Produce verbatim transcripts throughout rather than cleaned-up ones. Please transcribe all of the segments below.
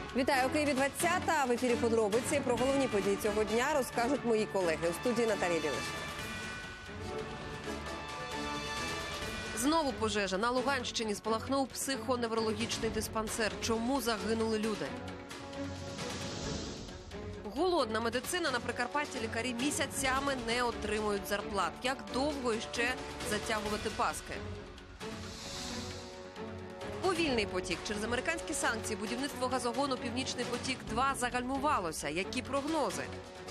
Вітаю, у Києві двадцята. В ефірі подробиці. Про головні події цього дня розкажуть мої колеги. У студії Наталія Білиш. Знову пожежа. На Луганщині спалахнув психоневрологічний диспансер. Чому загинули люди? Голодна медицина. На Прикарпатті лікарі місяцями не отримують зарплат. Як довго іще затягувати паски? Повільний потік. Через американські санкції будівництво газогону «Північний потік-два» загальмувалося. Які прогнози?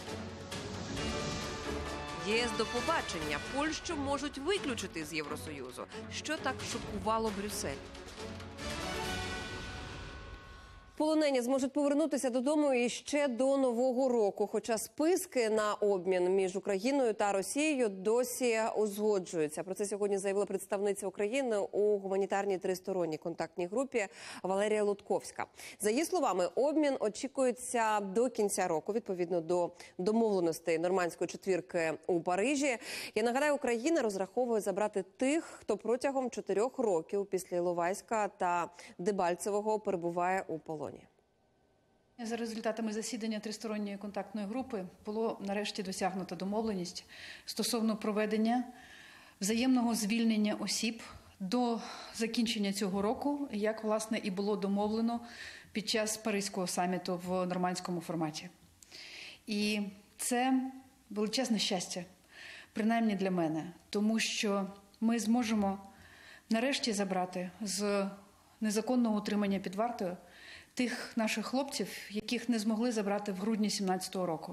ЄС до побачення. Польщу можуть виключити з Євросоюзу. Що так шокувало Брюссель? Полонені зможуть повернутися додому іще до Нового року, хоча списки на обмін між Україною та Росією досі узгоджуються. Про це сьогодні заявила представниця України у гуманітарній тристоронній контактній групі Валерія Лутковська. За її словами, обмін очікується до кінця року, відповідно до домовленостей нормандської четвірки у Парижі. Я нагадаю, Україна розраховує забрати тих, хто протягом чотирьох років після Іловайська та Дебальцевого перебуває у полоні. За результатами засідання тристоронньої контактної групи було нарешті досягнуто домовленість стосовно проведення взаємного звільнення осіб до закінчення цього року, як, власне, і було домовлено під час Паризького саміту в нормандському форматі. І це величезне щастя, принаймні для мене, тому що ми зможемо нарешті забрати з незаконного утримання під вартою тих наших хлопців, яких не змогли забрати в грудні сімнадцятого року.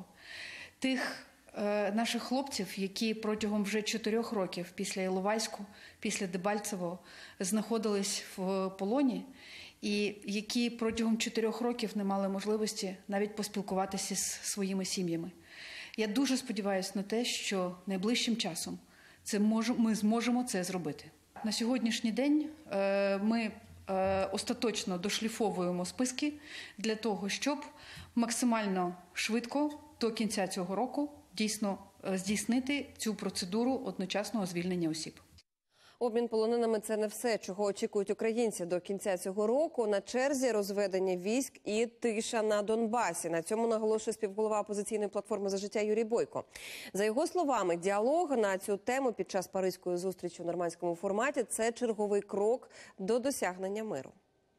Тих е, наших хлопців, які протягом вже чотирьох років після Іловайську, після Дебальцевого знаходились в полоні і які протягом чотирьох років не мали можливості навіть поспілкуватися з своїми сім'ями. Я дуже сподіваюся на те, що найближчим часом це мож, ми зможемо це зробити. На сьогоднішній день е, ми остаточно дошліфовуємо списки для того, щоб максимально швидко до кінця цього року дійсно здійснити цю процедуру одночасного звільнення осіб. Обмін полоненими – це не все, чого очікують українці до кінця цього року. На черзі розведення військ і тиша на Донбасі. На цьому наголошує співголова опозиційної платформи «За життя» Юрій Бойко. За його словами, діалог на цю тему під час паризької зустрічі у нормандському форматі – це черговий крок до досягнення миру.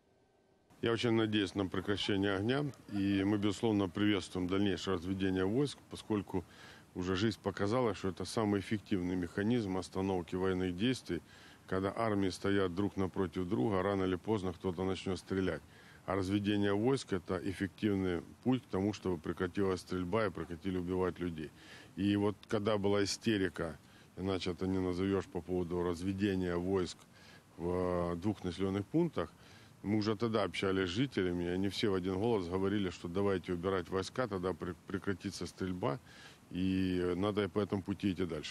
Я очень надеюсь на прекращение огня, и мы, безусловно, приветствуем дальнейшее разведение войск, поскольку уже жизнь показала, что это самый эффективный механизм остановки военных действий, когда армии стоят друг напротив друга, рано или поздно кто-то начнет стрелять. А разведение войск – это эффективный путь к тому, чтобы прекратилась стрельба и прекратили убивать людей. И вот когда была истерика, иначе это не назовешь, по поводу разведения войск в двух населенных пунктах, мы уже тогда общались с жителями, и они все в один голос говорили, что давайте убирать войска, тогда прекратится стрельба, і треба по цьому путі йти далі.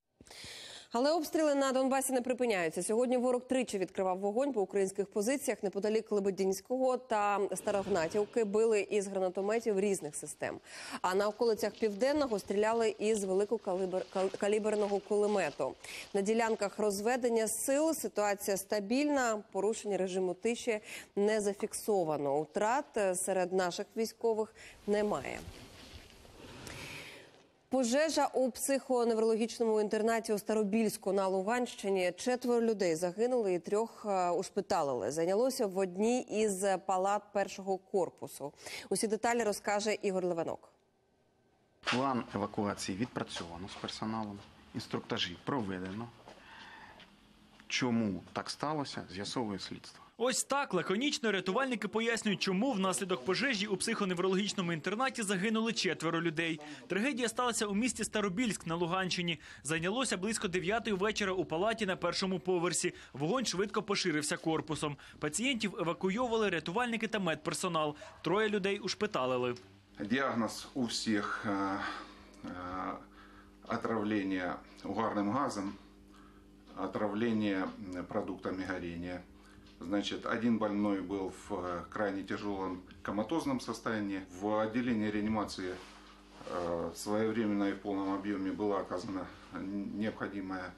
Але обстріли на Донбасі не припиняються. Сьогодні ворог тричі відкривав вогонь по українських позиціях неподалік Лебединського та Старогнатівки, били із гранатометів різних систем. А на околицях Південного стріляли із великокаліберного кулемету. На ділянках розведення сил ситуація стабільна, порушення режиму тиші не зафіксовано. Утрат серед наших військових немає. Пожежа у психоневрологічному інтернаті у Старобільську на Луганщині. Четверо людей загинули і трьох ушпиталили. Зайнялося в одній із палат першого корпусу. Усі деталі розкаже Ігор Левинок. План евакуації відпрацьовано з персоналом, інструктажі проведено. Чому так сталося, з'ясовує слідство. Ось так лаконічно рятувальники пояснюють, чому внаслідок пожежі у психоневрологічному інтернаті загинули четверо людей. Трагедія сталася у місті Старобільськ на Луганщині. Зайнялося близько дев'ятої вечора у палаті на першому поверсі. Вогонь швидко поширився корпусом. Пацієнтів евакуйовували рятувальники та медперсонал. Троє людей ушпиталили. Діагноз у всіх – отравлення угарним газом, отравление продуктами горения. Значит, один больной был в крайне тяжелом коматозном состоянии. В отделении реанимации своевременно и в полном объеме была оказана необходимая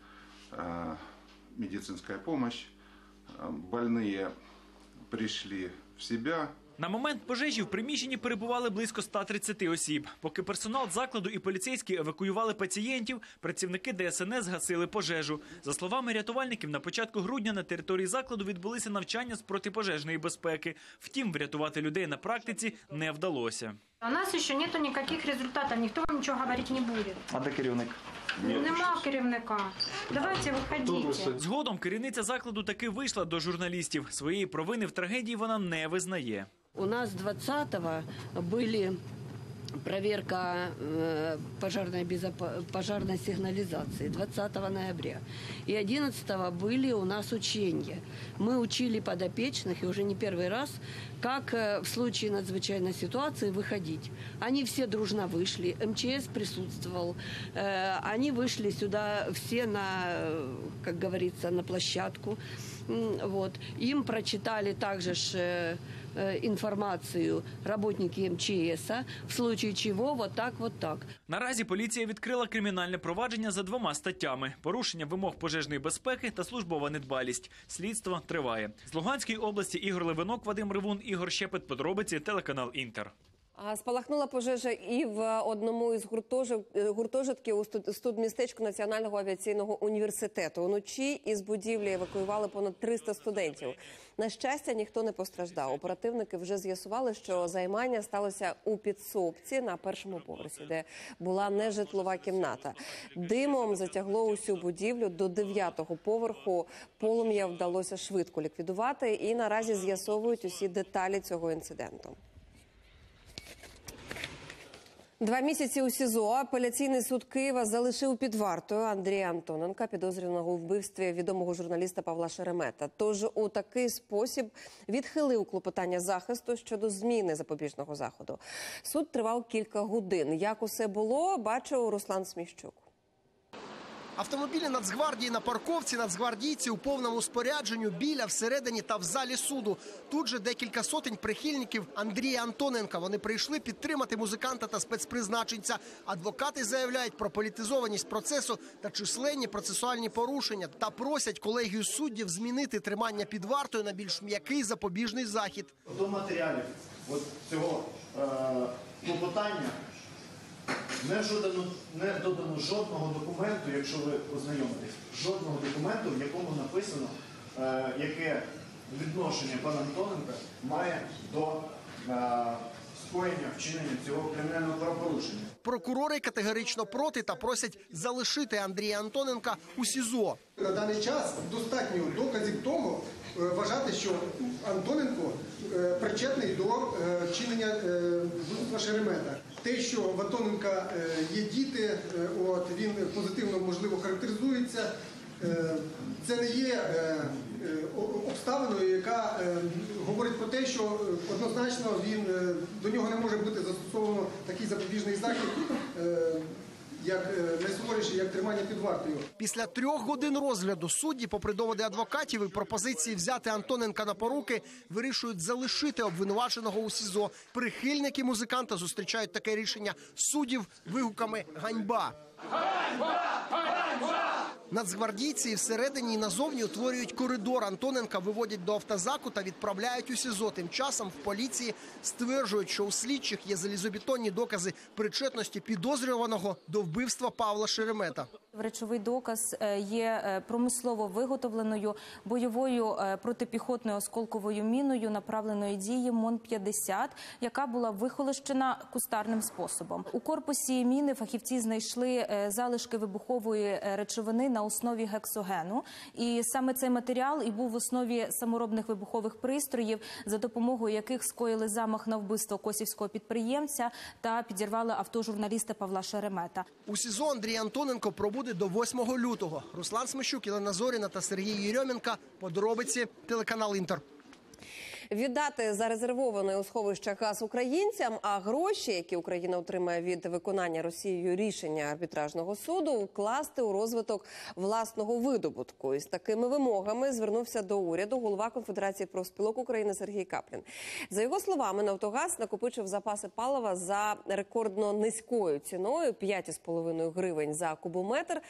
медицинская помощь. Больные пришли в себя. На момент пожежі в приміщенні перебували близько ста тридцяти осіб. Поки персонал закладу і поліцейські евакуювали пацієнтів, працівники Де Ес Ен Ес гасили пожежу. За словами рятувальників, на початку грудня на території закладу відбулися навчання з протипожежної безпеки. Втім, врятувати людей на практиці не вдалося. У нас ще нету ніяких результатів, ніхто вам нічого говорити не буде. А де керівник? Нема керівника. Давайте виходіть. Згодом керівниця закладу таки вийшла до журналістів. Своєї провини в трагедії вона не визнає. У нас двадцатого были проверка э, пожарной, безопа- пожарной сигнализации двадцатого ноября. И одиннадцатого были у нас учения. Мы учили подопечных, и уже не первый раз, как э, в случае надзвычайной ситуации выходить. Они все дружно вышли, эм че эс присутствовал. Э, они вышли сюда все на, э, как говорится, на площадку. М, Вот. Им прочитали также ж, э, э, информацию работники эм че эса, в случае чего вот так, вот так. Наразі поліція відкрила кримінальне провадження за двома статтями – порушення вимог пожежної безпеки та службова недбалість. Слідство триває. З Луганської області Ігор Левинок, Вадим Ривун, Ігор Щепет. Подробиці, телеканал «Інтер». А спалахнула пожежа і в одному із гуртожитків у студмістечку Національного авіаційного університету. Уночі із будівлі евакуювали понад триста студентів. На щастя, ніхто не постраждав. Оперативники вже з'ясували, що займання сталося у підсобці на першому поверсі, де була нежитлова кімната. Димом затягло усю будівлю до дев'ятого поверху. Полум'я вдалося швидко ліквідувати і наразі з'ясовують усі деталі цього інциденту. Два місяці у СІЗО. Апеляційний суд Києва залишив під вартою Андрія Антоненка, підозрюваного у вбивстві відомого журналіста Павла Шеремета. Тож у такий спосіб відхилив клопотання захисту щодо зміни запобіжного заходу. Суд тривав кілька годин. Як усе було, бачив Руслан Сміщук. Автомобілі Нацгвардії на парковці, нацгвардійці у повному спорядженню, біля, всередині та в залі суду. Тут же декілька сотень прихильників Андрія Антоненка. Вони прийшли підтримати музиканта та спецпризначенця. Адвокати заявляють про політизованість процесу та численні процесуальні порушення. Та просять колегію суддів змінити тримання під вартою на більш м'який запобіжний захід. До матеріалів от цього е, клопотання Не, жодано, не додано жодного документу, якщо ви ознайомитесь, жодного документу, в якому написано, е, яке відношення пана Антоненка має до е, скоєння, вчинення цього кримінального правопорушення. Прокурори категорично проти та просять залишити Андрія Антоненка у СІЗО. На даний час достатньо доказів того, вважати, що Антоненко причетний до вчинення вбивства Шеремета. Те, що в Антоненка є діти, от, він позитивно, можливо, характеризується, це не є обставиною, яка говорить про те, що однозначно він, до нього не може бути застосовано такий запобіжний захід, як найсуворіший, як тримання під вартою. Після трьох годин розгляду судді, попри доводи адвокатів і пропозиції взяти Антоненка на поруки, вирішують залишити обвинуваченого у СІЗО. Прихильники музиканта зустрічають таке рішення суддів вигуками «Ганьба!». Нацгвардійці і всередині, і назовні утворюють коридор. Антоненка виводять до автозаку та відправляють у СІЗО. Тим часом в поліції стверджують, що у слідчих є залізобетонні докази причетності підозрюваного до вбивства Павла Шеремета. Речовий доказ є промислово виготовленою бойовою протипіхотною осколковою міною направленої дії МОН п'ятдесят, яка була вихолощена кустарним способом. У корпусі міни фахівці знайшли залишки вибухової речовини на основі гексогену. І саме цей матеріал і був в основі саморобних вибухових пристроїв, за допомогою яких скоїли замах на вбивство косівського підприємця та підірвали авто журналіста Павла Шеремета. У СІЗО Андрій Антоненко пробуде до восьмого лютого. Руслан Сміщук, Єлена Зоріна та Сергій Єрьомінка. Подробиці, телеканал «Інтер». Віддати зарезервований у сховищах газ українцям, а гроші, які Україна отримає від виконання Росією рішення арбітражного суду, вкласти у розвиток власного видобутку. Із такими вимогами звернувся до уряду голова Конфедерації профспілок України Сергій Каплін. За його словами, «Нафтогаз» накопичив запаси палива за рекордно низькою ціною – п'ять із половиною гривень за кубометр,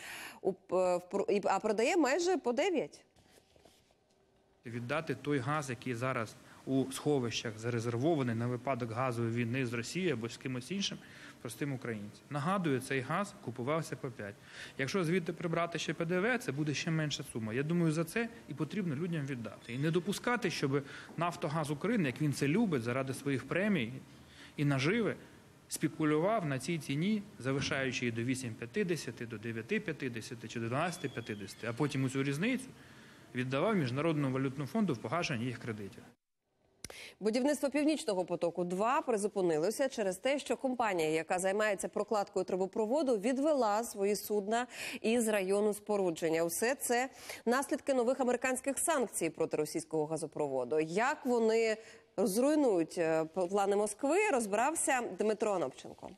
а продає майже по дев'ять. Віддати той газ, який зараз у сховищах зарезервований на випадок газової війни з Росією або з кимось іншим простим українцям. Нагадую, цей газ купувався по п'ять. Якщо звідти прибрати ще Пе Де Ве, це буде ще менша сума. Я думаю, за це і потрібно людям віддати. І не допускати, щоб «Нафтогаз України», як він це любить, заради своїх премій і наживи, спекулював на цій ціні, завишаючи її до вісім п'ятдесят, до дев'ять п'ятдесят чи до дванадцять п'ятдесят, а потім усю різницю віддавав Міжнародному валютному фонду в погашення їх кредитів. Будівництво «Північного потоку-два» призупинилося через те, що компанія, яка займається прокладкою трубопроводу, відвела свої судна із району спорудження. Усе це наслідки нових американських санкцій проти російського газопроводу. Як вони зруйнують плани Москви, розбирався Дмитро Анопченко.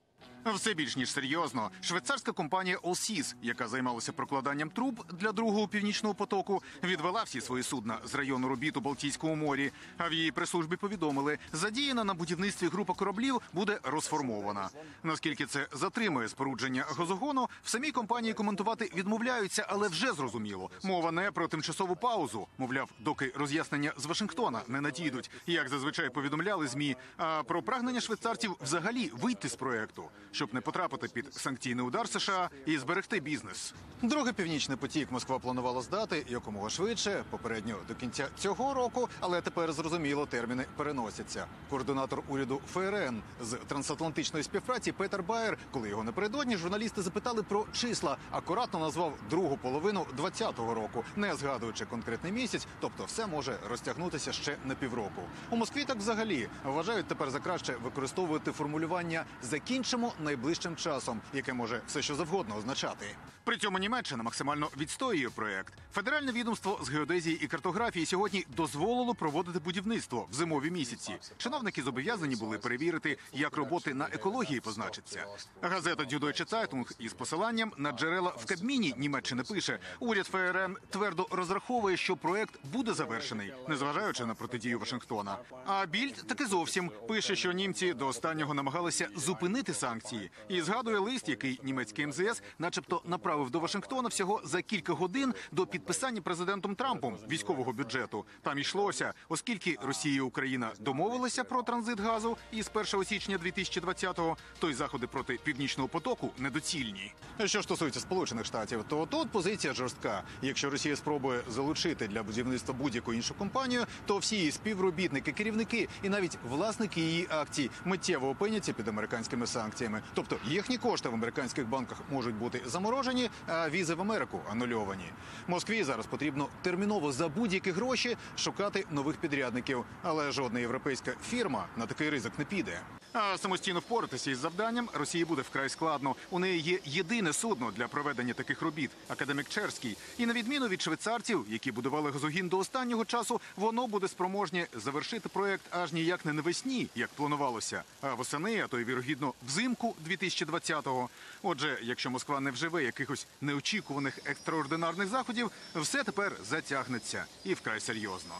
Все більш ніж серйозно. Швейцарська компанія «Allseas», яка займалася прокладанням труб для другого «Північного потоку», відвела всі свої судна з району робіт у Балтійському морі. А в її прес-службі повідомили, задіяна на будівництві група кораблів буде розформована. Наскільки це затримує спорудження газогону, в самій компанії коментувати відмовляються, але вже зрозуміло. Мова не про тимчасову паузу. Мовляв, доки роз'яснення з Вашингтона не надійдуть, як зазвичай повідомляли ЗМІ, а про прагнення швейцарців взагалі вийти з проекту, щоб не потрапити під санкційний удар США і зберегти бізнес. Другий «Північний потік» Москва планувала здати якомога швидше, попередньо до кінця цього року, але тепер, зрозуміло, терміни переносяться. Координатор уряду Фе Ер Ен з трансатлантичної співпраці Петер Байер, коли його напередодні журналісти запитали про числа, акуратно назвав другу половину двадцятого року, не згадуючи конкретний місяць, тобто все може розтягнутися ще на півроку. У Москві так взагалі вважають тепер за краще використовувати формулювання «закінчимо найближчим часом», яке може все що завгодно означати. При цьому Німеччина максимально відстоює проект. Федеральне відомство з геодезії і картографії сьогодні дозволило проводити будівництво в зимові місяці. Чиновники зобов'язані були перевірити, як роботи на екології позначаться. Газета «Дюдойче Цайтунг» із посиланням на джерела в Кабміні Німеччини пише, уряд Фе Ер Ен твердо розраховує, що проект буде завершений, незважаючи на протидію Вашингтона. А Більд таки зовсім пише, що німці до останнього намагалися зупинити санкції. І згадує лист, який німецький ем зе ес начебто направив до Вашингтона всього за кілька годин до підписання президентом Трампом військового бюджету. Там йшлося, оскільки Росія і Україна домовилися про транзит газу із першого січня дві тисячі двадцятого, то й заходи проти «Північного потоку» недоцільні. Що ж стосується Сполучених Штатів, то тут позиція жорстка. Якщо Росія спробує залучити для будівництва будь-яку іншу компанію, то всі її співробітники, керівники і навіть власники її акцій миттєво опиняться під американськими санкціями. Тобто їхні кошти в американських банках можуть бути заморожені, а візи в Америку анульовані. Москві зараз потрібно терміново за будь-які гроші шукати нових підрядників. Але жодна європейська фірма на такий ризик не піде. А самостійно впоратися із завданням Росії буде вкрай складно. У неї є єдине судно для проведення таких робіт – «Академік Черський». І на відміну від швейцарців, які будували газогін до останнього часу, воно буде спроможне завершити проект аж ніяк не навесні, як планувалося, а восени, а то й вірогідно взимку дві тисячі двадцятого. Отже, якщо Москва не вживе якихось неочікуваних екстраординарних заходів, все тепер затягнеться і вкрай серйозно.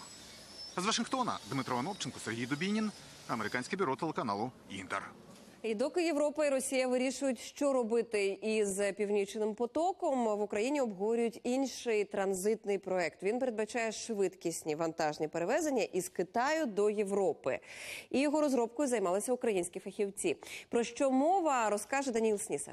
З Вашингтона Дмитро Анопченко, Сергій Дубінін, американське бюро телеканалу «Інтер». І доки Європа і Росія вирішують, що робити із «Північним потоком», в Україні обговорюють інший транзитний проект. Він передбачає швидкісні вантажні перевезення із Китаю до Європи. І його розробкою займалися українські фахівці. Про що мова, розкаже Даніл Снісер.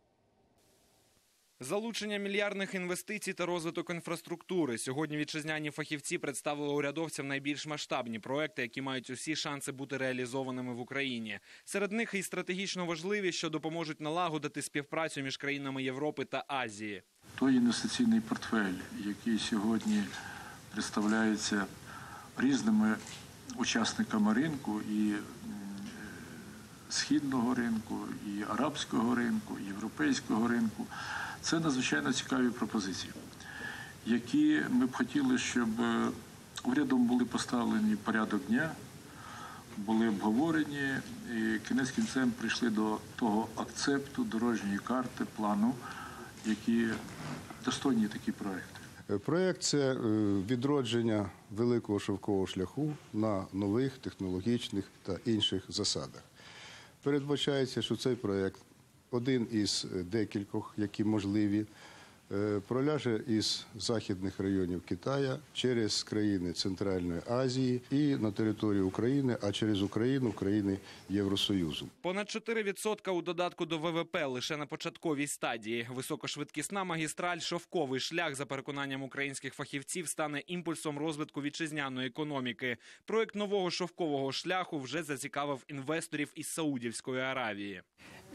Залучення мільярдних інвестицій та розвиток інфраструктури. Сьогодні вітчизняні фахівці представили урядовцям найбільш масштабні проекти, які мають усі шанси бути реалізованими в Україні. Серед них і стратегічно важливі, що допоможуть налагодити співпрацю між країнами Європи та Азії. Той інвестиційний портфель, який сьогодні представляється різними учасниками ринку, і східного ринку, і арабського ринку, і європейського ринку, це надзвичайно цікаві пропозиції, які ми б хотіли, щоб урядом були поставлені в порядок дня, були обговорені і кінець кінцем прийшли до того акцепту, дорожньої карти, плану, які достойні такі проекти. Проєкт – це відродження великого шовкового шляху на нових технологічних та інших засадах. Передбачається, що цей проєкт один із декількох, які можливі е, проляже із західних районів Китаю через країни Центральної Азії і на територію України, а через Україну – країни Євросоюзу. Понад чотири відсотки у додатку до ВВП лише на початковій стадії. Високошвидкісна магістраль «Шовковий шлях», за переконанням українських фахівців, стане імпульсом розвитку вітчизняної економіки. Проект нового шовкового шляху вже зацікавив інвесторів із Саудівської Аравії.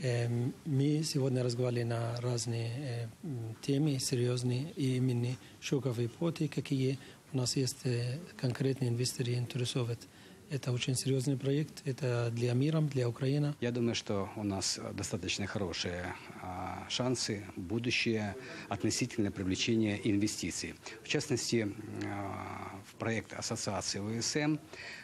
Мы сегодня разговаривали на разные темы, серьезные, и именно шоковые порты, какие у нас есть конкретные инвесторы интересуют. Это очень серьезный проект, это для мира, для Украины. Я думаю, что у нас достаточно хорошие шансы, будущее относительно привлечения инвестиций. В частности, в проект Ассоциации ВСМ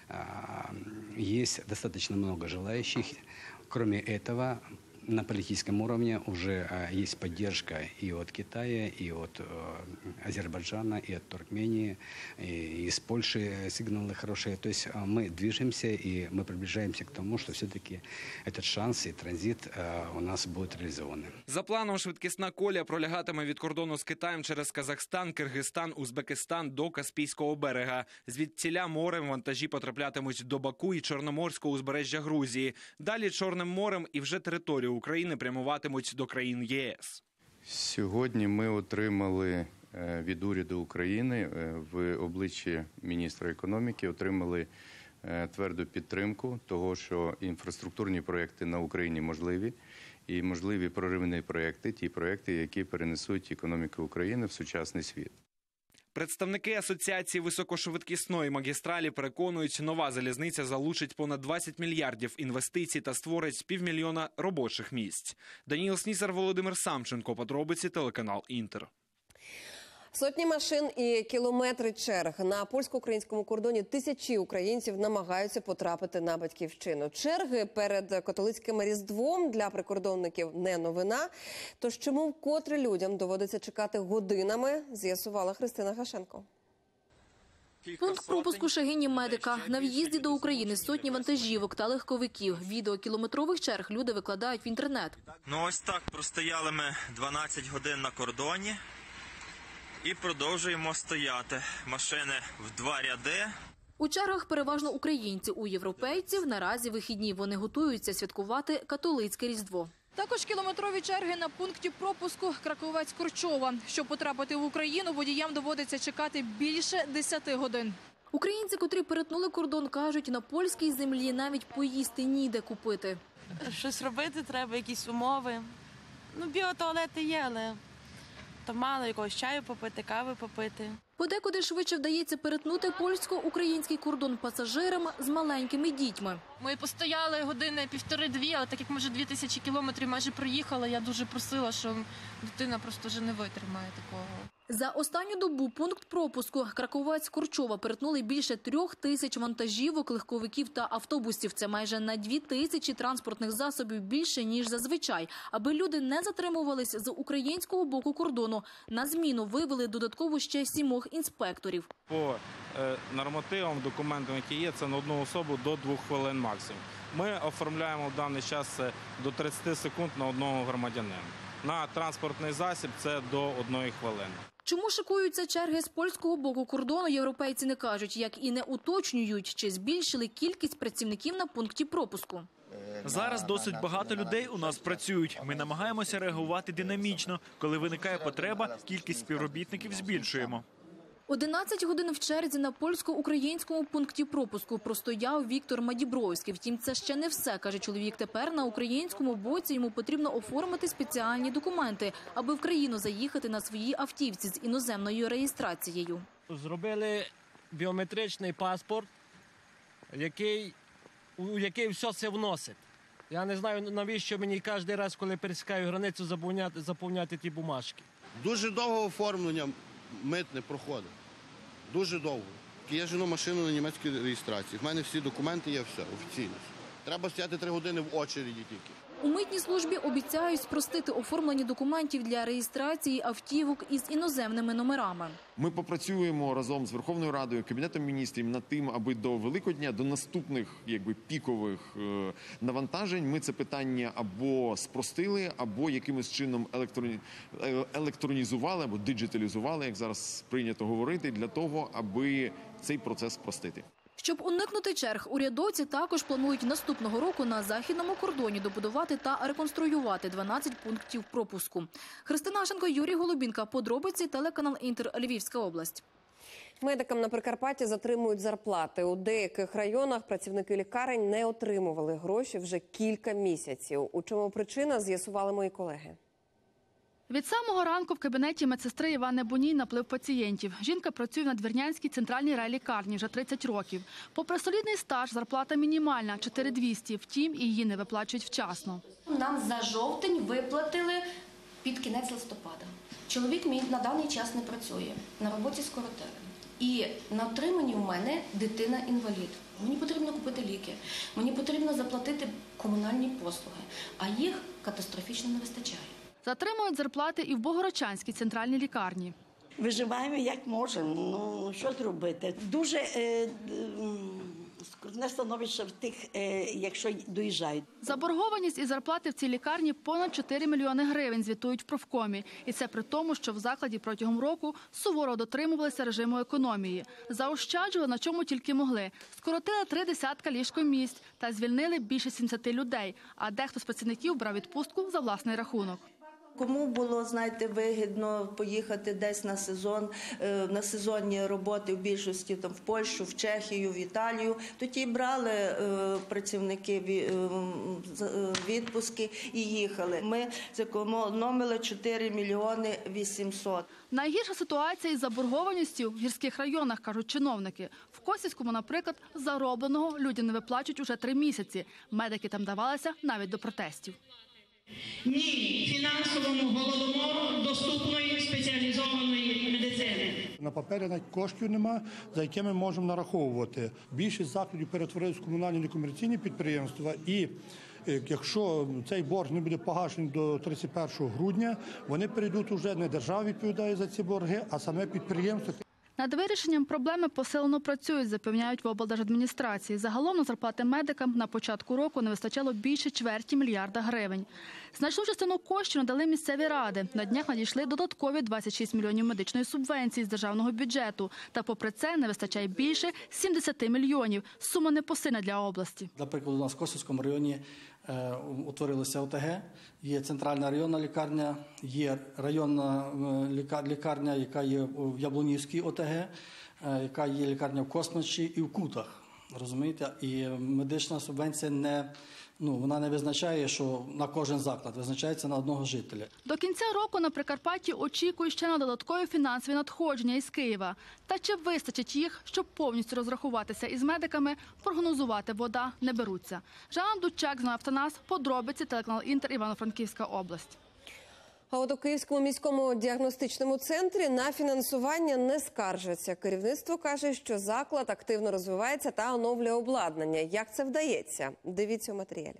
есть достаточно много желающих. Кроме этого, на политическом уровне уже есть поддержка и от Китая, и от Азербайджана, и от Туркмении, и из Польши сигналы хорошие. То есть мы движемся, и мы приближаемся к тому, что все-таки этот шанс и транзит у нас будет реализованы. За планом, швидкісна колія пролягатиме від кордону з Китаєм через Казахстан, Киргизстан, Узбекистан до Каспійського берега. Звідтіля морем вантажі потраплятимуть до Баку і Чорноморського узбережжя Грузії. Далі Чорним морем і вже територію України прямуватимуть до країн ЄС. Сьогодні ми отримали від уряду України в обличчі міністра економіки, отримали тверду підтримку того, що інфраструктурні проекти на Україні можливі, і можливі проривні проекти, ті проекти, які перенесуть економіку України в сучасний світ. Представники Асоціації високошвидкісної магістралі переконують, нова залізниця залучить понад двадцять мільярдів інвестицій та створить півмільйона робочих місць. Даніл Снісар, Володимир Самченко. Подробиці, телеканал «Інтер». Сотні машин і кілометри черг. На польсько-українському кордоні тисячі українців намагаються потрапити на батьківщину. Черги перед католицьким Різдвом для прикордонників не новина. Тож чому вкотре людям доводиться чекати годинами, з'ясувала Христина Гашенко. Пункт пропуску Шагині медика. На в'їзді до України сотні вантажівок та легковиків. Відео кілометрових черг люди викладають в інтернет. Ну ось так простояли ми дванадцять годин на кордоні. І продовжуємо стояти. Машини в два ряди. У чергах переважно українці. У європейців наразі вихідні. Вони готуються святкувати католицьке Різдво. Також кілометрові черги на пункті пропуску Краковець-Корчова. Щоб потрапити в Україну, водіям доводиться чекати більше десяти годин. Українці, котрі перетнули кордон, кажуть, на польській землі навіть поїсти ніде купити. Щось робити треба, якісь умови. Ну, біотуалети є, але... то мало якогось чаю попити, кави попити. Подекуди швидше вдається перетнути польсько-український кордон пасажирам з маленькими дітьми. Ми постояли години півтори-дві, але так як ми вже дві тисячі кілометрів майже проїхали, я дуже просила, що дитина просто вже не витримає такого. За останню добу пункт пропуску Краковець-Корчова перетнули більше трьох тисяч вантажівок, легковиків та автобусів. Це майже на дві тисячі транспортних засобів більше, ніж зазвичай. Аби люди не затримувались з українського боку кордону, на зміну вивели додатково ще сімох інспекторів. По е, нормативам, документам, які є, це на одну особу до двох хвилин максимум. Ми оформляємо в даний час до тридцяти секунд на одного громадянина. На транспортний засіб це до одної хвилини. Чому шикуються черги з польського боку кордону, європейці не кажуть, як і не уточнюють, чи збільшили кількість працівників на пункті пропуску. Зараз досить багато людей у нас працюють. Ми намагаємося реагувати динамічно. Коли виникає потреба, кількість співробітників збільшуємо. одинадцять годин в черзі на польсько-українському пункті пропуску простояв Віктор Мадібровський. Втім, це ще не все, каже чоловік. Тепер на українському боці йому потрібно оформити спеціальні документи, аби в країну заїхати на своїй автівці з іноземною реєстрацією. Зробили біометричний паспорт, який, у який все це вносить. Я не знаю, навіщо мені кожен раз, коли пересікаю границю, заповняти, заповняти ті бумажки. Дуже довго оформлення митне проходить. Дуже довго. Я жену машину на німецькій реєстрації. В мене всі документи є, все, офіційно. Треба стояти три години в очереді тільки. У митній службі обіцяють спростити оформлення документів для реєстрації автівок із іноземними номерами. Ми попрацюємо разом з Верховною Радою, Кабінетом міністрів над тим, аби до Великодня, до наступних якби пікових е, навантажень ми це питання або спростили, або якимось чином електроні... електронізували, або диджиталізували, як зараз прийнято говорити, для того, аби цей процес спростити. Щоб уникнути черг, урядовці також планують наступного року на західному кордоні добудувати та реконструювати дванадцять пунктів пропуску. Христина Ашенко, Юрій Голубінка. Подробиці, телеканал Інтер, Львівська область. Медикам на Прикарпатті затримують зарплати. У деяких районах працівники лікарень не отримували гроші вже кілька місяців. У чому причина, з'ясували мої колеги. Від самого ранку в кабінеті медсестри Івани Буній наплив пацієнтів. Жінка працює в Надвірнянській центральній райлікарні вже тридцять років. Попри солідний стаж, зарплата мінімальна – чотири тисячі двісті. Втім, її не виплачують вчасно. Нам за жовтень виплатили під кінець листопада. Чоловік мій на даний час не працює, на роботі скоротили. І на отриманні в мене дитина-інвалід. Мені потрібно купити ліки, мені потрібно заплатити комунальні послуги, а їх катастрофічно не вистачає. Затримують зарплати і в Богородчанській центральній лікарні. Виживаємо як можемо, ну що зробити. Дуже е, скрутне становище в тих, е, якщо доїжджають. Заборгованість із зарплати в цій лікарні понад чотири мільйони гривень, звітують в профкомі. І це при тому, що в закладі протягом року суворо дотримувалися режиму економії. Заощаджували на чому тільки могли. Скоротили три десятка ліжкомісць та звільнили більше сімдесят людей, а дехто з працівників брав відпустку за власний рахунок. Кому було, знаєте, вигідно поїхати десь на сезон, на сезонні роботи в більшості там в Польщу, в Чехію, в Італію, то ті брали працівники відпустки і їхали. Ми зекономили чотири мільйони вісімсот. Найгірша ситуація із заборгованістю в гірських районах, кажуть чиновники. В Косівському, наприклад, заробленого людям не виплачують уже три місяці. Медики там давалися навіть до протестів. Ні фінансовому голодомору доступної спеціалізованої медицини. На папері навіть коштів немає, за якими можемо нараховувати. Більшість закладів перетворились в комунальні некомерційні підприємства і якщо цей борг не буде погашений до тридцять першого грудня, вони перейдуть уже не держава відповідає за ці борги, а саме підприємство. Над вирішенням проблеми посилено працюють, запевняють в облдержадміністрації. Загалом на зарплати медикам на початку року не вистачало більше чверті мільярда гривень. Значну частину коштів надали місцеві ради. На днях надійшли додаткові двадцять шість мільйонів медичної субвенції з державного бюджету. Та попри це не вистачає більше сімдесят мільйонів. Сума непосильна для області. Наприклад, у нас в Косівському районі е, утворилася О Те Ге, є центральна районна лікарня, є районна е, лікарня, яка є в Яблунівській О Те Ге, е, яка є лікарня в Космачі і в Кутах. Розумієте? І медична субвенція не Ну, вона не визначає, що на кожен заклад, визначається на одного жителя. До кінця року на Прикарпатті очікують ще на додаткові фінансові надходження із Києва. Та чи вистачить їх, щоб повністю розрахуватися із медиками, прогнозувати вода не беруться. Жанна Дучак, Зноя Автонас, подробиці, телеканал Інтер, Івано-Франківська область. А от у Київському міському діагностичному центрі на фінансування не скаржаться. Керівництво каже, що заклад активно розвивається та оновлює обладнання. Як це вдається? Дивіться у матеріалі.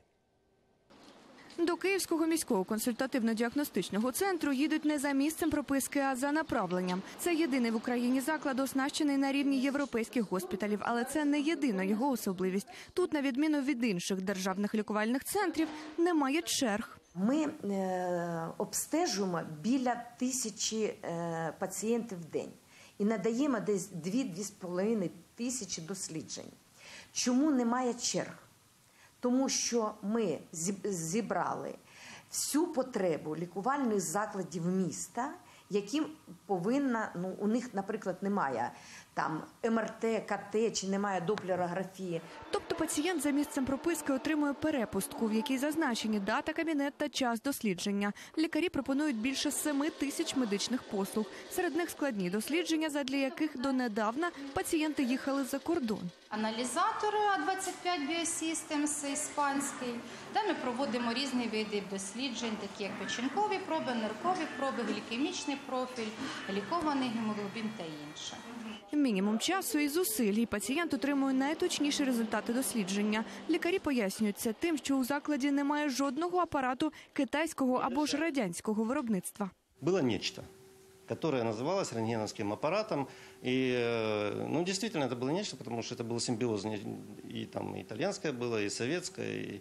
До Київського міського консультативно-діагностичного центру їдуть не за місцем прописки, а за направленням. Це єдиний в Україні заклад, оснащений на рівні європейських госпіталів. Але це не єдина його особливість. Тут, на відміну від інших державних лікувальних центрів, немає черг. Ми е, обстежуємо біля тисячі е, пацієнтів в день і надаємо десь дві-дві з половиною тисячі досліджень. Чому немає черг? Тому що ми зібрали всю потребу лікувальних закладів міста, які повинна, ну, у них, наприклад, немає там Ем Ер Те, Ка Те чи немає доплерографії. Тобто пацієнт за місцем прописки отримує перепустку, в якій зазначені дата, кабінет та час дослідження. Лікарі пропонують більше семи тисяч медичних послуг. Серед них складні дослідження, задля яких донедавна пацієнти їхали за кордон. Аналізатор А двадцять п'ять Biosystems іспанський, де ми проводимо різні види досліджень, такі як печінкові проби, ниркові проби, глікемічний профіль, лікований гемоглобін та інше. мінімум часу і зусиль, і пацієнт отримує найточніші результати дослідження. Лікарі пояснюють це тим, що у закладі немає жодного апарату китайського або ж радянського виробництва. Было нечто, которое называлось рентгеновским аппаратом. И, ну, действительно, это было нечто, потому что это был симбиоз. И там и итальянское было, и советское, и,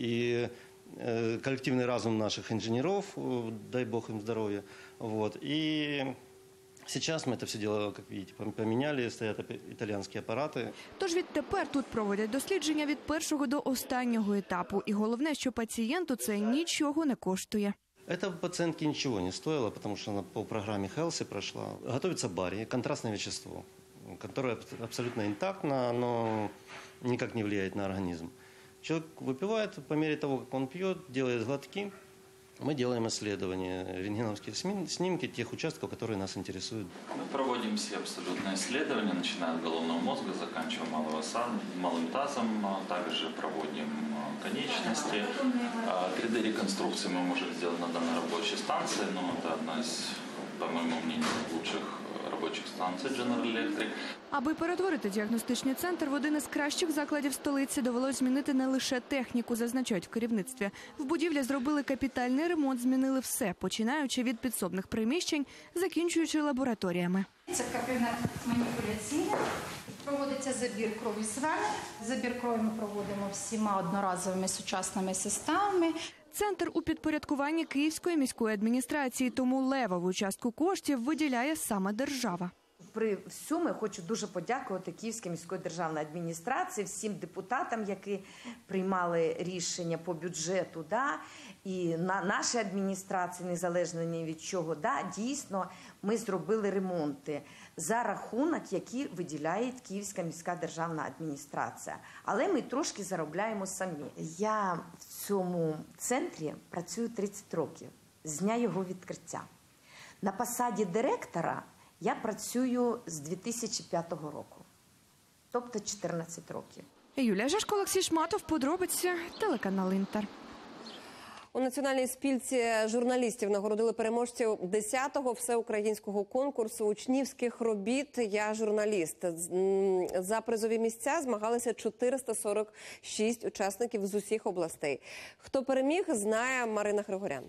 и э, коллективный разум наших инженеров, дай бог им здоровья. Вот. И сейчас мы это все дело, как видите, поменяли, стоят итальянские аппараты. Тож відтепер тут проводять дослідження від першого до останнього етапу. І головне, що пацієнту це нічого не коштує. Это пациентке ничего не стоило, потому что она по программе Хелси прошла. Готовится барий, контрастное вещество, которое абсолютно интактно, но никак не влияет на организм. Человек выпивает, по мере того, как он пьет, делает глотки. Мы делаем исследования, рентгеновские снимки тех участков, которые нас интересуют. Мы проводим все абсолютные исследования, начиная от головного мозга, заканчивая малым тазом. Также проводим конечности. три дэ реконструкции мы можем сделать на данной рабочей станции, но это одна из, по моему мнению, лучших робочих станцій General Electric. Аби перетворити діагностичний центр в один із кращих закладів столиці, довелось змінити не лише техніку, зазначають в керівництві. В будівлі зробили капітальний ремонт, змінили все, починаючи від підсобних приміщень, закінчуючи лабораторіями. Це кабінет маніпуляційний, проводиться забір крові з вени. Забір крові ми проводимо всіма одноразовими сучасними системами. Центр у підпорядкуванні Київської міської адміністрації, тому левову частку коштів виділяє саме держава. При всьому я хочу дуже подякувати Київській міської державної адміністрації, всім депутатам, які приймали рішення по бюджету, да, і на нашій адміністрації, незалежно ні від чого, да, дійсно ми зробили ремонти за рахунок, який виділяє Київська міська державна адміністрація. Але ми трошки заробляємо самі. Я в цьому центрі працюю тридцять років, з дня його відкриття. На посаді директора я працюю з дві тисячі п'ятого року, тобто чотирнадцять років. Юлія Жашко, Олексій Шматов, подробиці, телеканал «Інтер». У національній спілці журналістів нагородили переможців десятого всеукраїнського конкурсу учнівських робіт «Я журналіст». За призові місця змагалися чотириста сорок шість учасників з усіх областей. Хто переміг, знає Марина Григорян.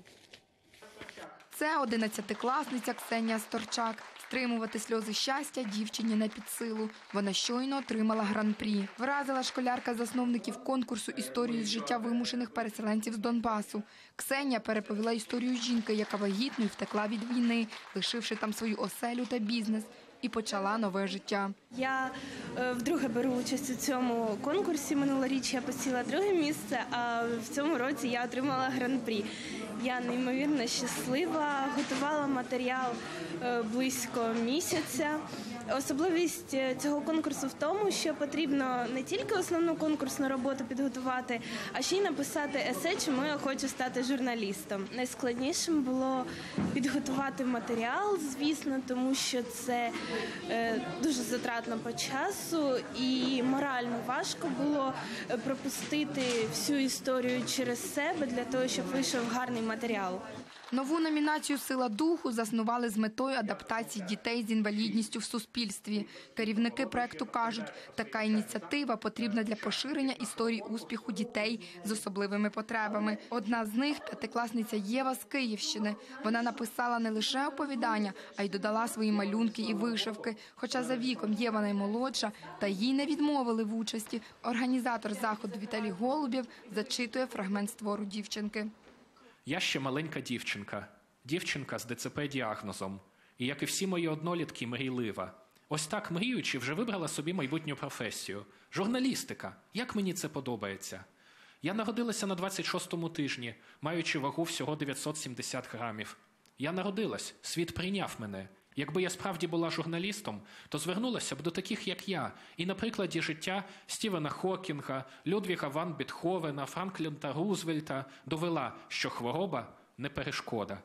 Це одинадцятикласниця Ксенія Сторчак. Стримувати сльози щастя дівчині не під силу. Вона щойно отримала гран-прі. Вразила школярка засновників конкурсу історію з життя вимушених переселенців з Донбасу. Ксенія переповіла історію жінки, яка вагітною втекла від війни, лишивши там свою оселю та бізнес. І почала нове життя. Я е, вдруге беру участь у цьому конкурсі. Минулоріч я посіла друге місце, а в цьому році я отримала гран-прі. Я неймовірно щаслива, готувала матеріал е, близько місяця. Особливість цього конкурсу в тому, що потрібно не тільки основну конкурсну роботу підготувати, а ще й написати есе, чому я хочу стати журналістом. Найскладнішим було підготувати матеріал, звісно, тому що це е, дуже затратно по часу і морально важко було пропустити всю історію через себе для того, щоб вийшов гарний матеріал. Нову номінацію «Сила духу» заснували з метою адаптації дітей з інвалідністю в суспільстві. Керівники проекту кажуть, така ініціатива потрібна для поширення історій успіху дітей з особливими потребами. Одна з них – п'ятикласниця Єва з Київщини. Вона написала не лише оповідання, а й додала свої малюнки і вишивки. Хоча за віком Єва наймолодша, та їй не відмовили в участі. Організатор заходу Віталій Голубєв зачитує фрагмент з твору дівчинки. Я ще маленька дівчинка. Дівчинка з де це пе-діагнозом. І, як і всі мої однолітки, мрійлива. Ось так мріючи, вже вибрала собі майбутню професію. Журналістика. Як мені це подобається. Я народилася на двадцять шостому тижні, маючи вагу всього дев'ятсот сімдесят грамів. Я народилась, світ прийняв мене. Якби я справді була журналістом, то звернулася б до таких, як я, і на прикладі життя Стівена Хокінга, Людвіга ван Бетховена, Франкліна Рузвельта довела, що хвороба – не перешкода.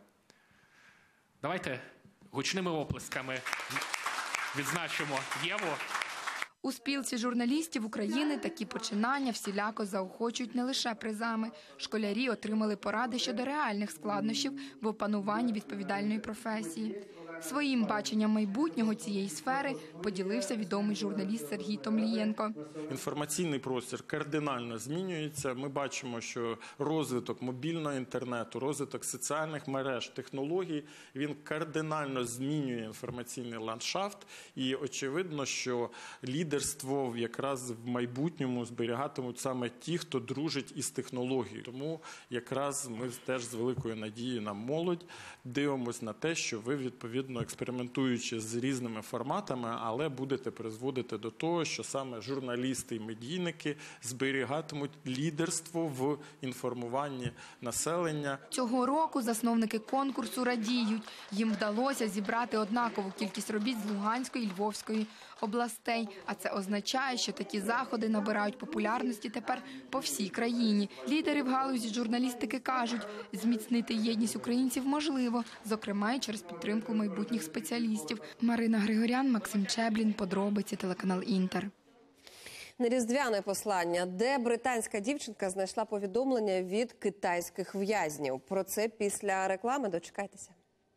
Давайте гучними оплесками відзначимо Єву. У спілці журналістів України такі починання всіляко заохочують не лише призами. Школярі отримали поради щодо реальних складнощів в опануванні відповідальної професії. Своїм баченням майбутнього цієї сфери поділився відомий журналіст Сергій Томлієнко. Інформаційний простір кардинально змінюється. Ми бачимо, що розвиток мобільного інтернету, розвиток соціальних мереж, технологій, він кардинально змінює інформаційний ландшафт. І очевидно, що лідерство якраз в майбутньому зберігатимуть саме ті, хто дружить із технологією. Тому якраз ми теж з великою надією на молодь дивимося на те, що ви, відповідно, експериментуючи з різними форматами, але будете призводити до того, що саме журналісти і медійники зберігатимуть лідерство в інформуванні населення. Цього року засновники конкурсу радіють. Їм вдалося зібрати однакову кількість робіт з Луганської і Львовської областей. А це означає, що такі заходи набирають популярності тепер по всій країні. Лідери в галузі журналістики кажуть, зміцнити єдність українців можливо, зокрема і через підтримку майбутніх спеціалістів. Марина Григорян, Максим Чеблін, подробиці, телеканал Інтер. Неріздвяне послання, де британська дівчинка знайшла повідомлення від китайських в'язнів. Про це після реклами. Дочекайтеся.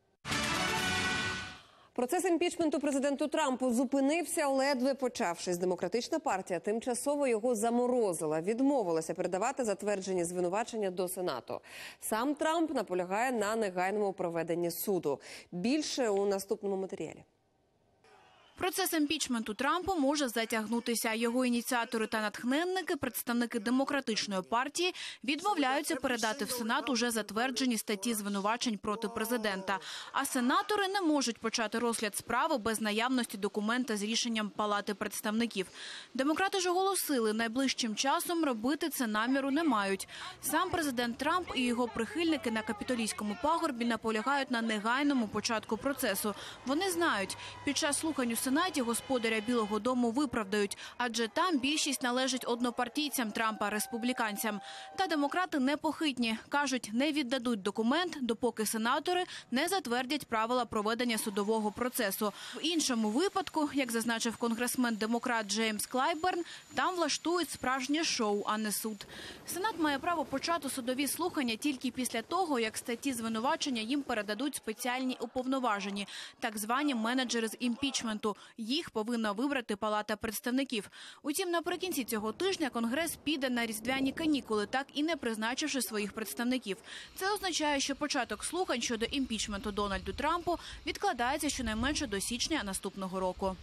Процес імпічменту президенту Трампу зупинився, ледве почавшись. Демократична партія тимчасово його заморозила, відмовилася передавати затверджені звинувачення до Сенату. Сам Трамп наполягає на негайному проведенні суду. Більше у наступному матеріалі. Процес імпічменту Трампа може затягнутися. Його ініціатори та натхненники, представники демократичної партії, відмовляються передати в Сенат уже затверджені статті звинувачень проти президента. А сенатори не можуть почати розгляд справи без наявності документа з рішенням Палати представників. Демократи ж оголосили, найближчим часом робити це наміру не мають. Сам президент Трамп і його прихильники на Капітолійському пагорбі наполягають на негайному початку процесу. Вони знають, під час слухань у Сенаті господаря Білого дому виправдають, адже там більшість належить однопартійцям Трампа, республіканцям. Та демократи непохитні. Кажуть, не віддадуть документ, допоки сенатори не затвердять правила проведення судового процесу. В іншому випадку, як зазначив конгресмен-демократ Джеймс Клайберн, там влаштують справжнє шоу, а не суд. Сенат має право почати судові слухання тільки після того, як статті звинувачення їм передадуть спеціальні уповноважені, так звані менеджери з імпічменту. Їх повинна вибрати Палата представників. Утім, наприкінці цього тижня Конгрес піде на різдвяні канікули, так і не призначивши своїх представників. Це означає, що початок слухань щодо імпічменту Дональду Трампу відкладається щонайменше до січня наступного року.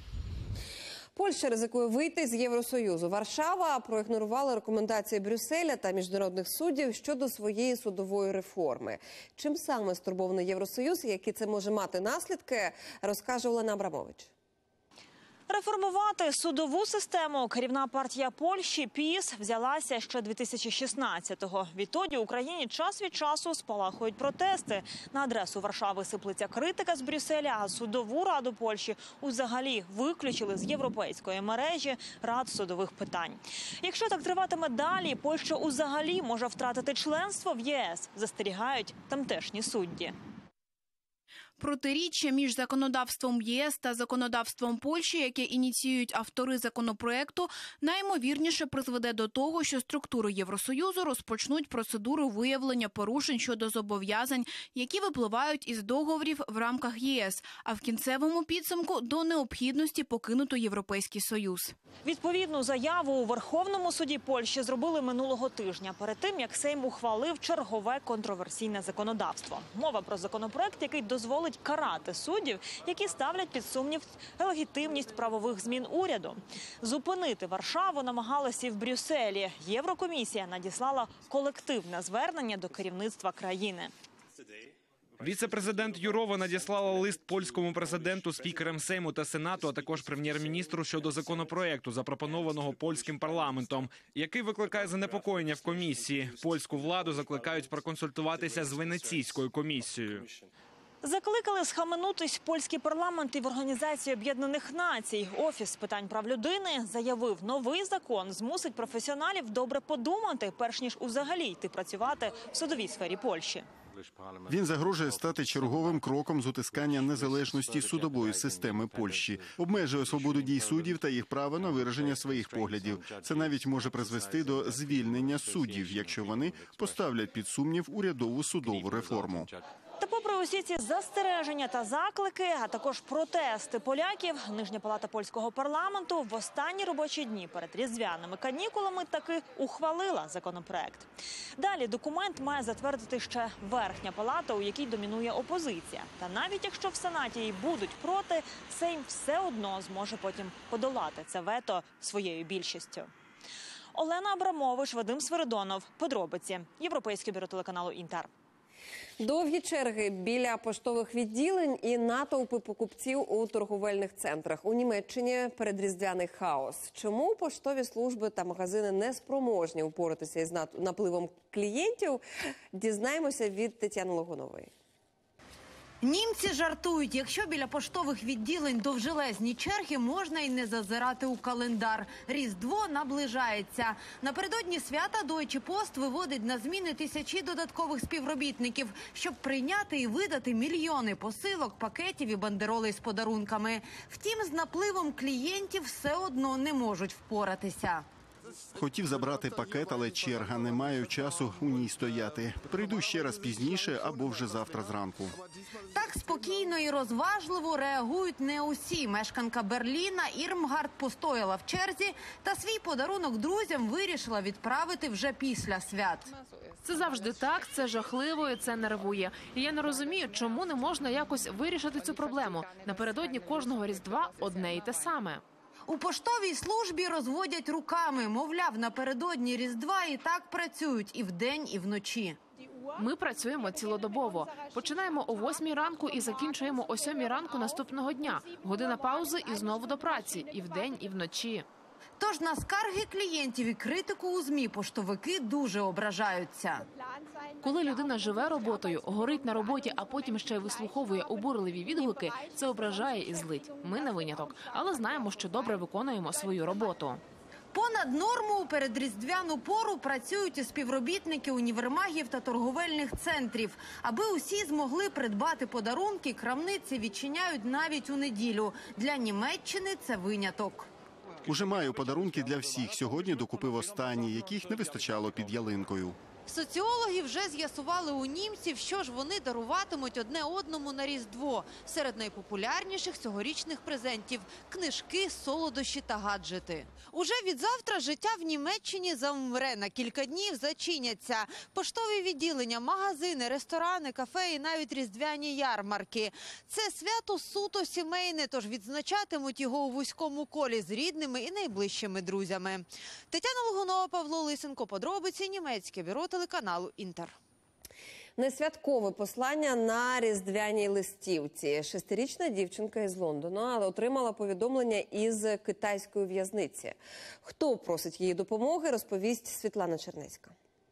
Польща ризикує вийти з Євросоюзу. Варшава проігнорувала рекомендації Брюсселя та міжнародних суддів щодо своєї судової реформи. Чим саме стурбований Євросоюз і які це може мати наслідки, розкаже Олена Абрамович. Реформувати судову систему керівна партія Польщі ПІС взялася ще дві тисячі шістнадцятого. Відтоді в Україні час від часу спалахують протести. На адресу Варшави сиплеться критика з Брюсселя, а судову раду Польщі взагалі виключили з європейської мережі рад судових питань. Якщо так триватиме далі, Польща взагалі може втратити членство в ЄС, застерігають тамтешні судді. Протиріччя між законодавством ЄС та законодавством Польщі, яке ініціюють автори законопроекту, найімовірніше призведе до того, що структури Євросоюзу розпочнуть процедуру виявлення порушень щодо зобов'язань, які випливають із договорів в рамках ЄС, а в кінцевому підсумку – до необхідності покинути Європейський Союз. Відповідну заяву у Верховному суді Польщі зробили минулого тижня, перед тим, як Сейм ухвалив чергове контроверсійне законодавство. Мова про законопроект, який дозволить карати суддів, які ставлять під сумнів легітимність правових змін уряду. Зупинити Варшаву намагалися і в Брюсселі. Єврокомісія надіслала колективне звернення до керівництва країни. Віце-президент Юрова надіслала лист польському президенту, спікерам Сейму та Сенату, а також прем'єр-міністру щодо законопроекту, запропонованого польським парламентом, який викликає занепокоєння в комісії. Польську владу закликають проконсультуватися з Венеційською комісією. Закликали схаменутись польський парламент і в Організації Об'єднаних Націй. Офіс з питань прав людини заявив, новий закон змусить професіоналів добре подумати, перш ніж взагалі йти працювати в судовій сфері Польщі. Він загрожує стати черговим кроком з утискання незалежності судової системи Польщі. Обмежує свободу дій суддів та їх право на вираження своїх поглядів. Це навіть може призвести до звільнення суддів, якщо вони поставлять під сумнів урядову судову реформу. Та попри усі ці застереження та заклики, а також протести поляків, Нижня палата польського парламенту в останні робочі дні перед різдвяними канікулами таки ухвалила законопроект. Далі документ має затвердити ще верхня палата, у якій домінує опозиція. Та навіть якщо в Сенаті й будуть проти, Сейм все одно зможе потім подолати це вето своєю більшістю. Олена Абрамович, Вадим Свиридонов. Подробиці. Європейське бюро телеканалу «Інтер». Довгі черги біля поштових відділень і натовпи покупців у торговельних центрах. У Німеччині передріздвяний хаос. Чому поштові служби та магазини не спроможні упоратися із напливом клієнтів, дізнаємося від Тетяни Логунової. Німці жартують, якщо біля поштових відділень довжелезні черги, можна й не зазирати у календар. Різдво наближається. Напередодні свята Deutsche Post виводить на зміни тисячі додаткових співробітників, щоб прийняти і видати мільйони посилок, пакетів і бандеролей з подарунками. Втім, з напливом клієнтів все одно не можуть впоратися. Хотів забрати пакет, але черга, не маю часу у ній стояти. Прийду ще раз пізніше або вже завтра зранку. Так спокійно і розважливо реагують не усі. Мешканка Берліна Ірмгард постояла в черзі та свій подарунок друзям вирішила відправити вже після свят. Це завжди так, це жахливо і це нервує. І я не розумію, чому не можна якось вирішити цю проблему. Напередодні кожного Різдва одне і те саме. У поштовій службі розводять руками. Мовляв, напередодні Різдва і так працюють і вдень, і вночі. Ми працюємо цілодобово. Починаємо о восьмій ранку і закінчуємо о сьомій ранку наступного дня. Година паузи і знову до праці. І вдень, і вночі. Тож на скарги клієнтів і критику у ЗМІ поштовики дуже ображаються. Коли людина живе роботою, горить на роботі, а потім ще й вислуховує обурливі відгуки, це ображає і злить. Ми не виняток, але знаємо, що добре виконуємо свою роботу. Понад норму у передріздвяну пору працюють і співробітники універмагів та торговельних центрів. Аби усі змогли придбати подарунки, крамниці відчиняють навіть у неділю. Для Німеччини це виняток. Уже маю подарунки для всіх. Сьогодні докупив останні, яких не вистачало під ялинкою. Соціологи вже з'ясували у німців, що ж вони даруватимуть одне одному на Різдво. Серед найпопулярніших цьогорічних презентів – книжки, солодощі та гаджети. Уже від завтра життя в Німеччині завмре, на кілька днів зачиняться. Поштові відділення, магазини, ресторани, кафе і навіть різдвяні ярмарки. Це свято суто сімейне, тож відзначатимуть його у вузькому колі з рідними і найближчими друзями. Тетяна Логунова, Павло Лисенко. Подробиці. Німецьке бюро телеканалу «Інтер». Несвяткове послання на різдвяній листівці. Шестирічна дівчинка із Лондона отримала повідомлення із китайської в'язниці. Хто просить її допомоги, розповість Світлана Чернецька.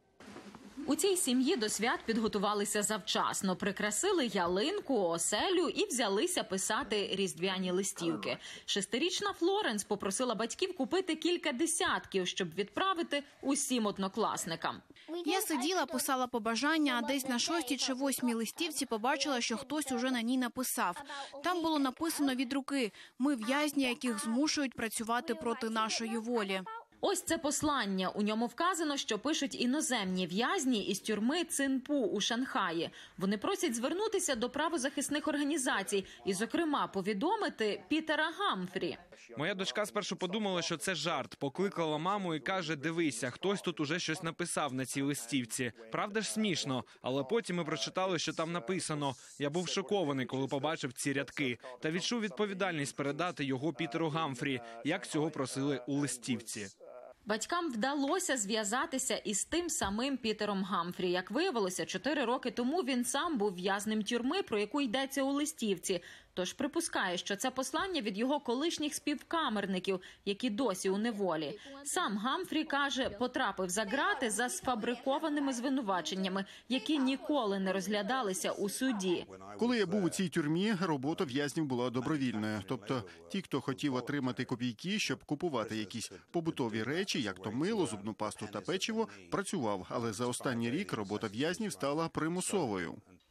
У цій сім'ї до свят підготувалися завчасно, прикрасили ялинку, оселю і взялися писати різдвяні листівки. Шестирічна Флоренс попросила батьків купити кілька десятків, щоб відправити усім однокласникам. Я сиділа, писала побажання, а десь на шостій чи восьмій листівці побачила, що хтось уже на ній написав. Там було написано від руки «Ми в'язні, яких змушують працювати проти нашої волі». Ось це послання. У ньому вказано, що пишуть іноземні в'язні із тюрми Цинпу у Шанхаї. Вони просять звернутися до правозахисних організацій і, зокрема, повідомити Пітера Гамфрі. Моя дочка спершу подумала, що це жарт. Покликала маму і каже, дивися, хтось тут уже щось написав на цій листівці. Правда ж смішно, але потім ми прочитали, що там написано. Я був шокований, коли побачив ці рядки. Та відчув відповідальність передати його Пітеру Гамфрі, як цього просили у листівці. Батькам вдалося зв'язатися із тим самим Пітером Гамфрі. Як виявилося, чотири роки тому він сам був в'язнем тюрми, про яку йдеться у листівці. Тож припускає, що це послання від його колишніх співкамерників, які досі у неволі. Сам Гамфрі, каже, потрапив за ґрати за сфабрикованими звинуваченнями, які ніколи не розглядалися у суді. Коли я був у цій тюрмі, робота в'язнів була добровільною. Тобто ті, хто хотів отримати копійки, щоб купувати якісь побутові речі, як то мило, зубну пасту та печиво, працював. Але за останній рік робота в'язнів стала примусовою.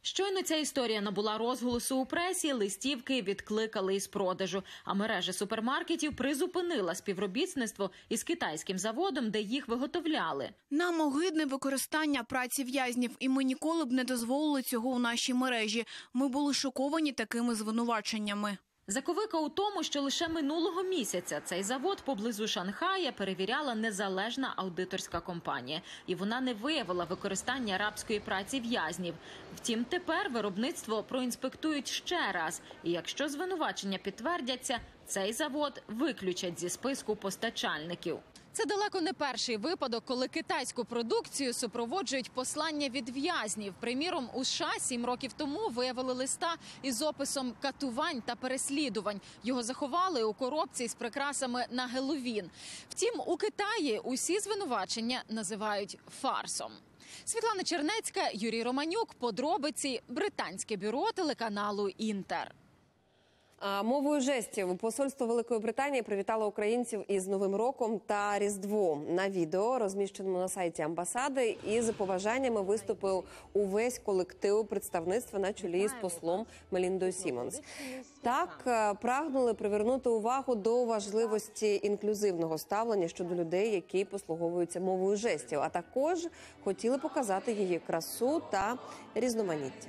Щойно ця історія набула розголосу у пресі, листівки відкликали із продажу, а мережа супермаркетів призупинила співробітництво із китайським заводом, де їх виготовляли. Нам огидне використання праці в'язнів, і ми ніколи б не дозволили цього у нашій мережі. Ми були шоковані такими звинуваченнями. Заковика у тому, що лише минулого місяця цей завод поблизу Шанхая перевіряла незалежна аудиторська компанія. І вона не виявила використання рабської праці в'язнів. Втім, тепер виробництво проінспектують ще раз. І якщо звинувачення підтвердяться, цей завод виключать зі списку постачальників. Це далеко не перший випадок, коли китайську продукцію супроводжують послання від в'язнів. Приміром, у США сім років тому виявили листа із описом катувань та переслідувань. Його заховали у коробці з прикрасами на Геловін. Втім, у Китаї усі звинувачення називають фарсом. Світлана Чернецька, Юрій Романюк, подробиці, британське бюро телеканалу «Інтер». А мовою жестів посольство Великої Британії привітало українців із Новим роком та Різдвом. На відео, розміщеному на сайті амбасади, із побажаннями виступив увесь колектив представництва на чолі з послом Меліндою Сімонс. Так прагнули привернути увагу до важливості інклюзивного ставлення щодо людей, які послуговуються мовою жестів, а також хотіли показати її красу та різноманіття.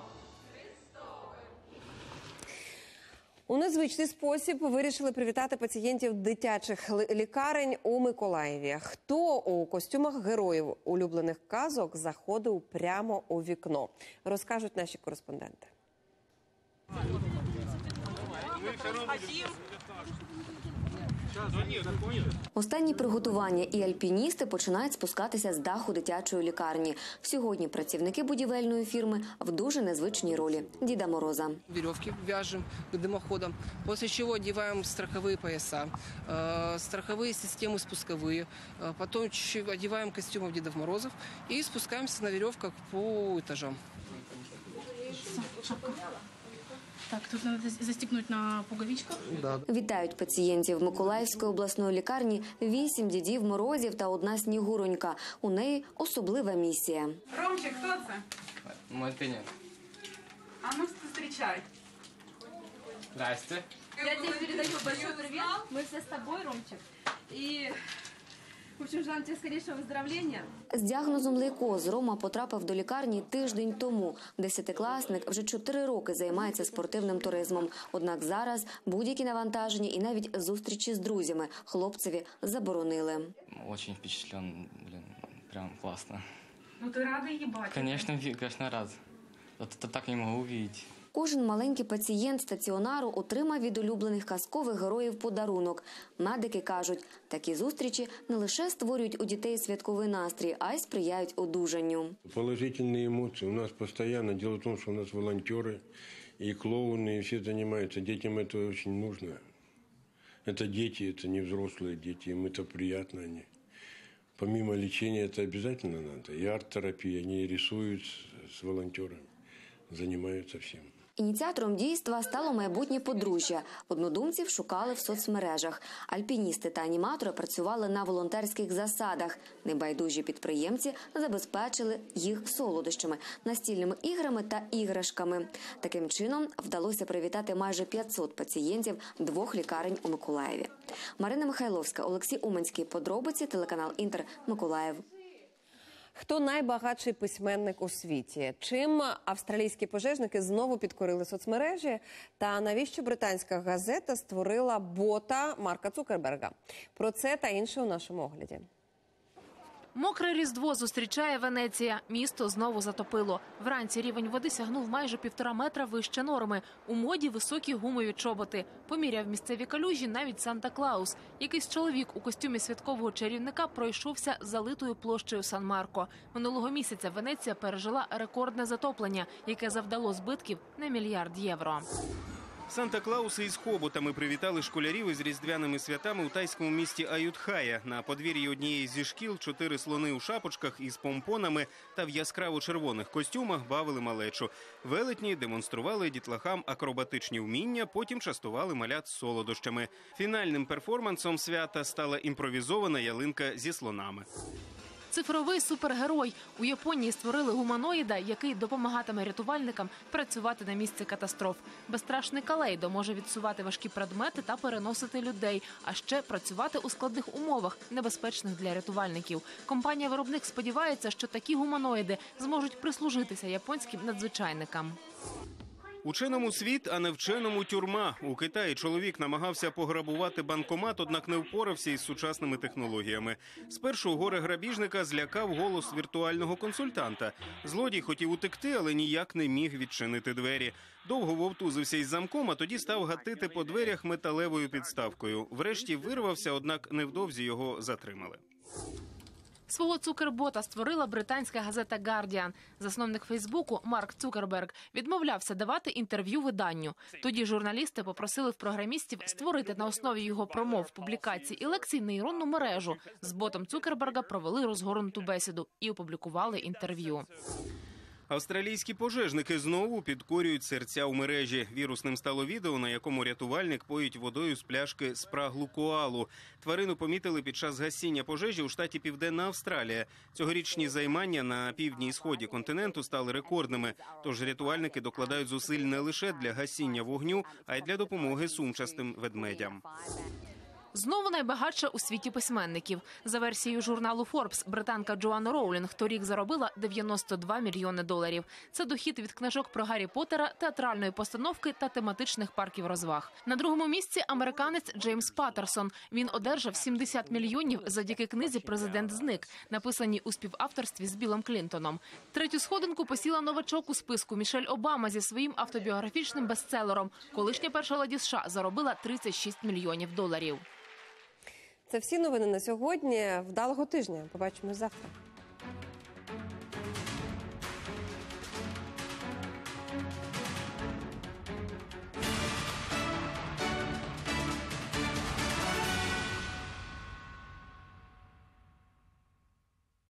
У незвичний спосіб вирішили привітати пацієнтів дитячих лікарень у Миколаєві. Хто у костюмах героїв улюблених казок заходив прямо у вікно, розкажуть наші кореспонденти. Останні приготування і альпіністи починають спускатися з даху дитячої лікарні. Сьогодні працівники будівельної фірми в дуже незвичній ролі – Діда Мороза. Веревки вяжем к дымоходам, после чего одеваем страховые пояса, э, страховые системы спусковые, э, потом чуть-чуть одеваем костюмов Дедов Морозов и спускаемся на веревках по этажам. Так, тут треба застігнути на пуговичках. Да. Вітають пацієнтів Миколаївської обласної лікарні вісім Дідів Морозів та одна Снігуронька. У неї особлива місія. Ромчик, хто це? Мальтиня. А ну зустрічай. Здрасте. Я тебе передаю большой привет. Мы все с тобой, Ромчик. И, в общем, желаем тебе скорейшего выздоровления. З діагнозом лейкоз Рома потрапив до лікарні тиждень тому. Десятикласник вже чотири роки займається спортивним туризмом. Однак зараз будь-які навантаження і навіть зустрічі з друзями хлопцеві заборонили. Очень впечатлен, блин, прям классно. Ну ты рада її бачити? Конечно, конечно, рад. Это так не могу увидеть. Кожен маленький пацієнт стаціонару отримав від улюблених казкових героїв подарунок. Медики кажуть, такі зустрічі не лише створюють у дітей святковий настрій, а й сприяють одужанню. Положительные эмоции у нас постоянно. Дело в том, что у нас волонтеры и клоуны, и все занимаются. Детям это очень нужно. Это дети, это не взрослые дети, им это приятно. Они. Помимо лечения это обязательно надо. И арт-терапия, они рисуют с волонтерами, занимаются всем. Ініціатором дійства стало майбутнє подружжя. Однодумців шукали в соцмережах. Альпіністи та аніматори працювали на волонтерських засадах. Небайдужі підприємці забезпечили їх солодощами, настільними іграми та іграшками. Таким чином вдалося привітати майже п'ятсот пацієнтів двох лікарень у Миколаєві. Марина Михайловська, Олексій Уманський. Подробиці, телеканал «Інтер», Миколаїв. Хто найбагатший письменник у світі? Чим австралійські пожежники знову підкорили соцмережі? Та навіщо британська газета створила бота Марка Цукерберга? Про це та інше у нашому огляді. Мокре Різдво зустрічає Венеція. Місто знову затопило. Вранці рівень води сягнув майже півтора метра вище норми. У моді високі гумові чоботи. Поміряв місцеві калюжі навіть Санта-Клаус. Якийсь чоловік у костюмі святкового чарівника пройшовся залитою площею Сан-Марко. Минулого місяця Венеція пережила рекордне затоплення, яке завдало збитків на мільярд євро. Санта-Клауси із хоботами привітали школярів із різдвяними святами у тайському місті Аютхая. На подвір'ї однієї зі шкіл чотири слони у шапочках із помпонами та в яскраво-червоних костюмах бавили малечу. Велетні демонстрували дітлахам акробатичні вміння, потім частували малят солодощами. Фінальним перформансом свята стала імпровізована ялинка зі слонами. Цифровий супергерой. У Японії створили гуманоїда, який допомагатиме рятувальникам працювати на місці катастроф. Безстрашний Калейдо може відсувати важкі предмети та переносити людей, а ще працювати у складних умовах, небезпечних для рятувальників. Компанія-виробник сподівається, що такі гуманоїди зможуть прислужитися японським надзвичайникам. Ученому світ, а не вченому тюрма. У Китаї чоловік намагався пограбувати банкомат, однак не впорався із сучасними технологіями. Спершу горе-грабіжника злякав голос віртуального консультанта. Злодій хотів утекти, але ніяк не міг відчинити двері. Довго вовтузився із замком, а тоді став гатити по дверях металевою підставкою. Врешті вирвався, однак невдовзі його затримали. Свого цукербота створила британська газета «Гардіан». Засновник Фейсбуку Марк Цукерберг відмовлявся давати інтерв'ю виданню. Тоді журналісти попросили в програмістів створити на основі його промов, публікацій і лекцій нейронну мережу. З ботом Цукерберга провели розгорнуту бесіду і опублікували інтерв'ю. Австралійські пожежники знову підкорюють серця у мережі. Вірусним стало відео, на якому рятувальник поїть водою з пляшки спраглу коалу. Тварину помітили під час гасіння пожежі у штаті Південна Австралія. Цьогорічні займання на півдні і сході континенту стали рекордними. Тож рятувальники докладають зусиль не лише для гасіння вогню, а й для допомоги сумчастим ведмедям. Знову найбагатша у світі письменників. За версією журналу Forbes, британка Джоанна Роулінг торік заробила дев'яносто два мільйони доларів. Це дохід від книжок про Гаррі Поттера, театральної постановки та тематичних парків розваг. На другому місці американець Джеймс Паттерсон. Він одержав сімдесят мільйонів завдяки книзі «Президент зник», написаній у співавторстві з Білом Клінтоном. Третю сходинку посіла новачок у списку Мішель Обама зі своїм автобіографічним бестселером. Колишня перша леді США заробила тридцять шість мільйонів доларів. Це всі новини на сьогодні. Вдалого тижня. Побачимось завтра.